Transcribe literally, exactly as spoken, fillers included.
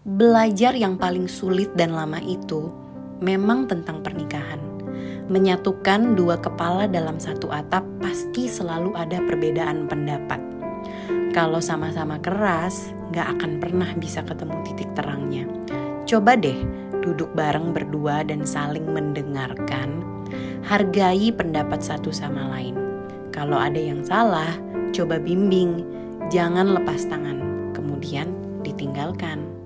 Belajar yang paling sulit dan lama itu memang tentang pernikahan. Menyatukan dua kepala dalam satu atap pasti selalu ada perbedaan pendapat. Kalau sama-sama keras, gak akan pernah bisa ketemu titik terangnya. Coba deh duduk bareng berdua dan saling mendengarkan. Hargai pendapat satu sama lain. Kalau ada yang salah, coba bimbing. Jangan lepas tangan, kemudian ditinggalkan.